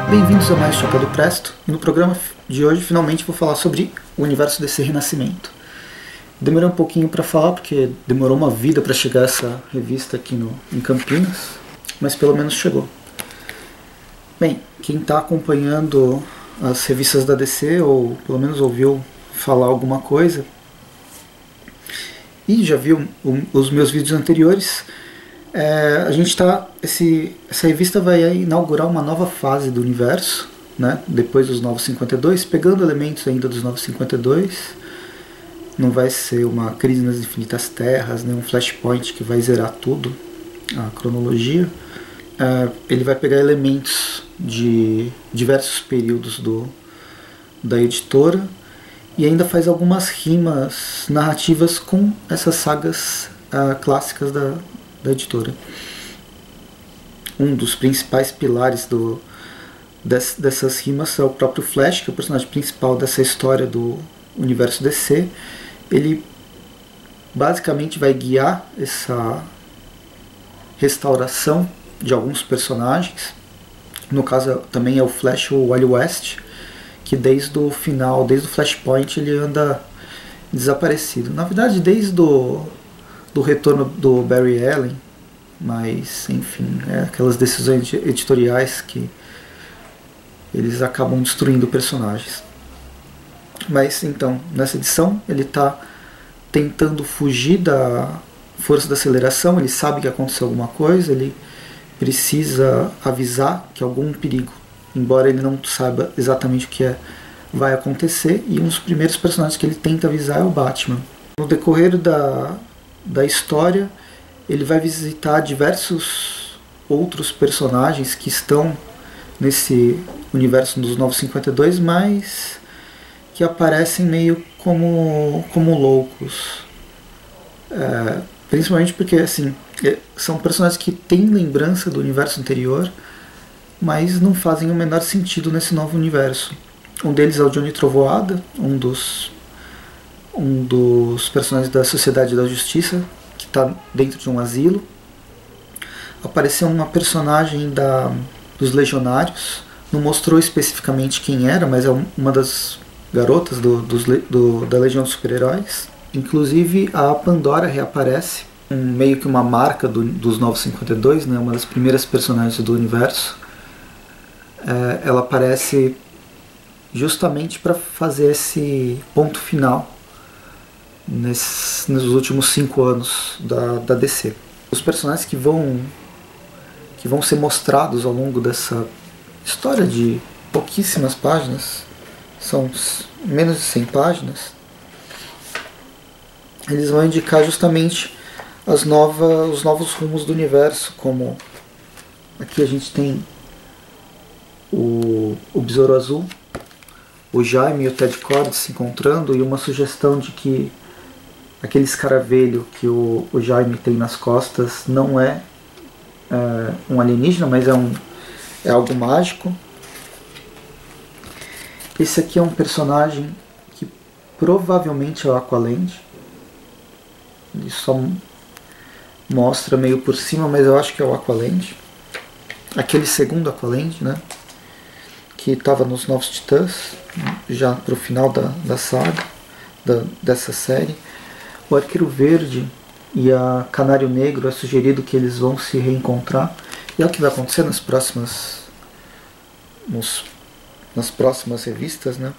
Bem-vindos a mais Chapéu do Presto, e no programa de hoje finalmente vou falar sobre o universo DC Renascimento. Demorei um pouquinho para falar porque demorou uma vida para chegar essa revista aqui em Campinas, mas pelo menos chegou. Bem, quem está acompanhando as revistas da DC ou pelo menos ouviu falar alguma coisa e já viu os meus vídeos anteriores, a gente essa revista vai inaugurar uma nova fase do universo, né? Depois dos Novos 52, pegando elementos ainda dos Novos 52. Não vai ser uma crise nas infinitas terras, nem um flashpoint que vai zerar tudo, a cronologia. Ele vai pegar elementos de diversos períodos da editora e ainda faz algumas rimas narrativas com essas sagas clássicas da editora. Um dos principais pilares dessas rimas é o próprio Flash, que é o personagem principal dessa história do universo DC. Ele basicamente vai guiar essa restauração de alguns personagens. No caso também é o Flash, o Wally West, que desde o final, desde o Flashpoint, ele anda desaparecido. Na verdade, desde do retorno do Barry Allen, mas enfim, aquelas decisões editoriais que eles acabam destruindo personagens. Mas então, nessa edição, ele está tentando fugir da força da aceleração. Ele sabe que aconteceu alguma coisa, ele precisa avisar que algum perigo, embora ele não saiba exatamente o que vai acontecer, e um dos primeiros personagens que ele tenta avisar é o Batman. No decorrer da história, ele vai visitar diversos outros personagens que estão nesse universo dos Novos 52, mas que aparecem meio como loucos. Principalmente porque assim, são personagens que têm lembrança do universo anterior, mas não fazem o menor sentido nesse novo universo. Um deles é o Johnny Trovoada, um dos personagens da Sociedade da Justiça, que está dentro de um asilo. Apareceu uma personagem dos Legionários, não mostrou especificamente quem era, mas é uma das garotas da Legião dos Super-Heróis. Inclusive a Pandora reaparece, meio que uma marca dos Novos 52, né? Uma das primeiras personagens do universo. Ela aparece justamente para fazer esse ponto final nos últimos 5 anos da DC. Os personagens que vão ser mostrados ao longo dessa história de pouquíssimas páginas, são menos de 100 páginas, eles vão indicar justamente os novos rumos do universo, como aqui a gente tem o Besouro Azul, o Jaime e o Ted Kord se encontrando, e uma sugestão de que aquele escaravelho que o Jaime tem nas costas não é um alienígena, mas é algo mágico. Esse aqui é um personagem que provavelmente é o Aqualad. Ele só mostra meio por cima, mas eu acho que é o Aqualad. Aquele segundo Aqualad, né? Que estava nos Novos Titãs, já para o final da saga, dessa série. O Arqueiro Verde e a Canário Negro é sugerido que eles vão se reencontrar. E é o que vai acontecer nas próximas revistas, né?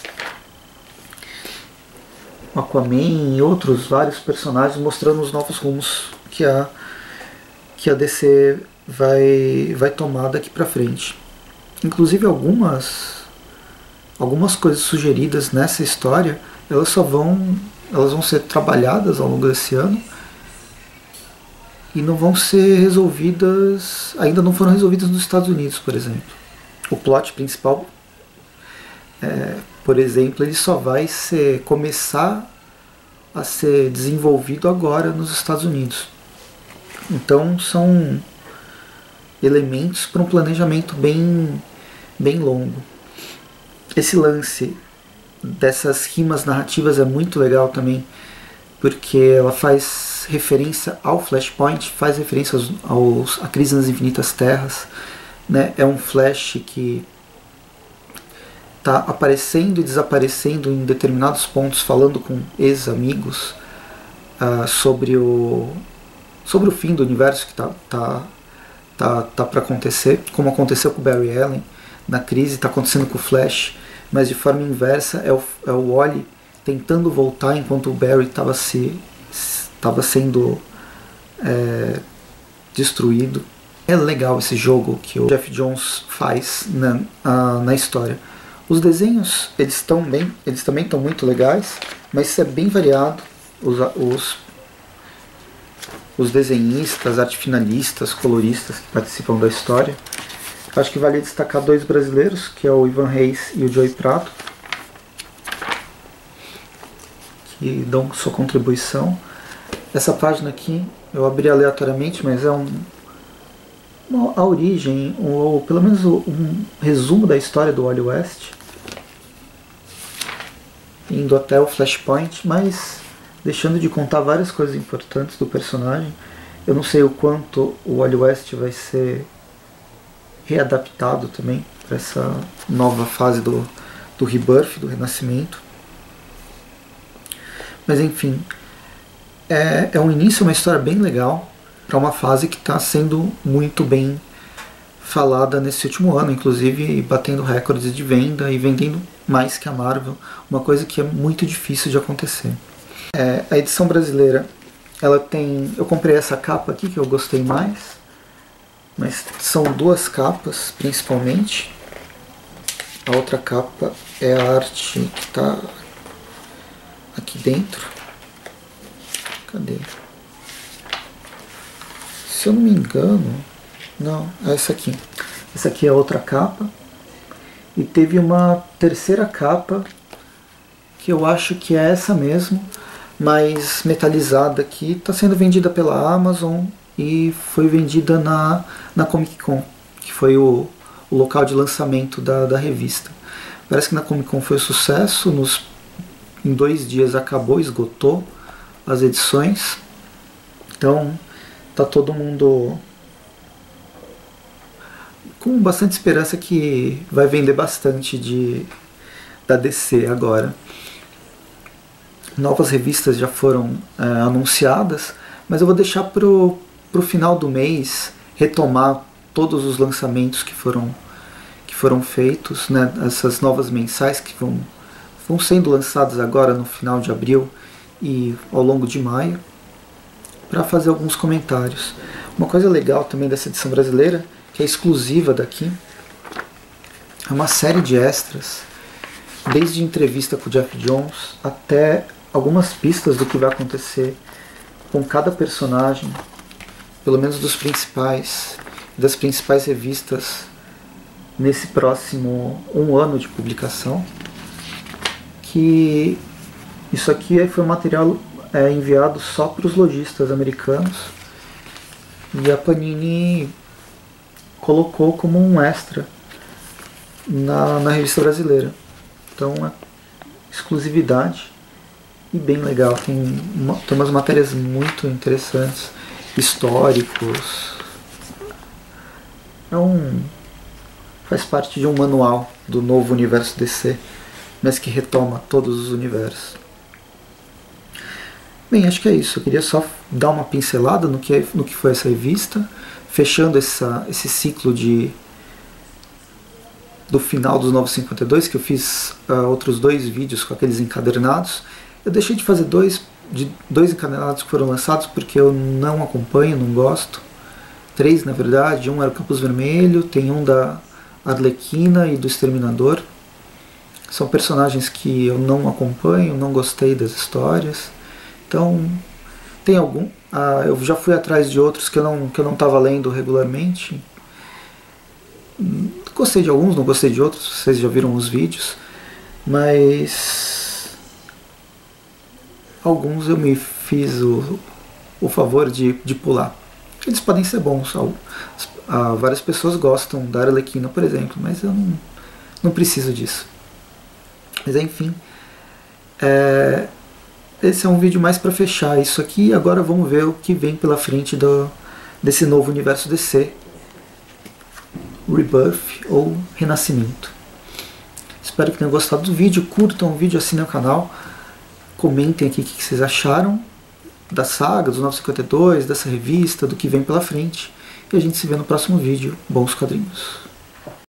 O Aquaman e outros vários personagens mostrando os novos rumos que a DC vai tomar daqui pra frente. Inclusive algumas coisas sugeridas nessa história, elas vão ser trabalhadas ao longo desse ano e não vão ser resolvidas, ainda não foram resolvidas nos Estados Unidos, por exemplo. O plot principal, por exemplo, ele só vai começar a ser desenvolvido agora nos Estados Unidos. Então são elementos para um planejamento bem longo. Esse lance dessas rimas narrativas é muito legal também, porque ela faz referência ao Flashpoint, faz referência à Crise nas Infinitas Terras, né? É um Flash que tá aparecendo e desaparecendo em determinados pontos, falando com ex-amigos sobre o fim do universo que tá para acontecer, como aconteceu com o Barry Allen na crise, está acontecendo com o Flash, mas de forma inversa, é o Wally tentando voltar enquanto o Barry estava sendo destruído. É legal esse jogo que o Geoff Johns faz na história. Os desenhos, eles também estão muito legais, mas isso é bem variado. Os desenhistas, arte finalistas, coloristas que participam da história. Acho que vale destacar 2 brasileiros, que é o Ivan Reis e o Joey Prado, que dão sua contribuição. Essa página aqui eu abri aleatoriamente, mas é a origem, ou pelo menos um resumo da história do Wally West, indo até o Flashpoint, mas deixando de contar várias coisas importantes do personagem. Eu não sei o quanto o Wally West vai ser readaptado também para essa nova fase do Rebirth, do Renascimento. Mas enfim, é um início, uma história bem legal para uma fase que está sendo muito bem falada nesse último ano, inclusive batendo recordes de venda e vendendo mais que a Marvel, uma coisa que é muito difícil de acontecer. A edição brasileira, ela tem... Eu comprei essa capa aqui que eu gostei mais, mas são 2 capas principalmente. A outra capa é a arte que está aqui dentro. Cadê? Se eu não me engano... Não, é essa aqui. Essa aqui é a outra capa. E teve uma terceira capa, que eu acho que é essa mesmo, mais metalizada, que está sendo vendida pela Amazon e foi vendida na Comic Con, que foi o local de lançamento da revista. Parece que na Comic Con foi um sucesso, em 2 dias acabou, esgotou as edições, então tá todo mundo com bastante esperança que vai vender bastante da DC agora. Novas revistas já foram anunciadas, mas eu vou deixar pro final do mês retomar todos os lançamentos que foram feitos, né? Essas novas mensais que vão sendo lançadas agora no final de abril e ao longo de maio, para fazer alguns comentários. Uma coisa legal também dessa edição brasileira, que é exclusiva daqui, é uma série de extras, desde entrevista com o Geoff Johns até algumas pistas do que vai acontecer com cada personagem, pelo menos das principais revistas nesse próximo 1 ano de publicação. Que isso aqui foi um material enviado só para os lojistas americanos, e a Panini colocou como um extra na revista brasileira. Então é exclusividade e bem legal. Tem umas matérias muito interessantes, históricos. Faz parte de um manual do novo universo DC, mas que retoma todos os universos. Bem, acho que é isso. Eu queria só dar uma pincelada no que foi essa revista, fechando esse ciclo do final dos Novos 52, que eu fiz outros 2 vídeos com aqueles encadernados. Eu deixei de fazer dois encadernados que foram lançados porque eu não acompanho, não gosto. 3, na verdade. Um era o Capuz Vermelho, tem um da Arlequina e do Exterminador. São personagens que eu não acompanho, não gostei das histórias. Então, tem algum. Eu já fui atrás de outros que eu não estava lendo regularmente. Gostei de alguns, não gostei de outros, vocês já viram os vídeos. Mas alguns eu me fiz o favor de pular. Eles podem ser bons. Várias pessoas gostam da Arlequina, por exemplo, mas eu não preciso disso. Mas enfim, esse é um vídeo mais para fechar isso aqui. Agora vamos ver o que vem pela frente desse novo universo DC, Rebirth ou Renascimento. Espero que tenham gostado do vídeo. Curtam o vídeo, assinem o canal. Comentem aqui o que vocês acharam da saga, dos 952, dessa revista, do que vem pela frente. E a gente se vê no próximo vídeo. Bons quadrinhos!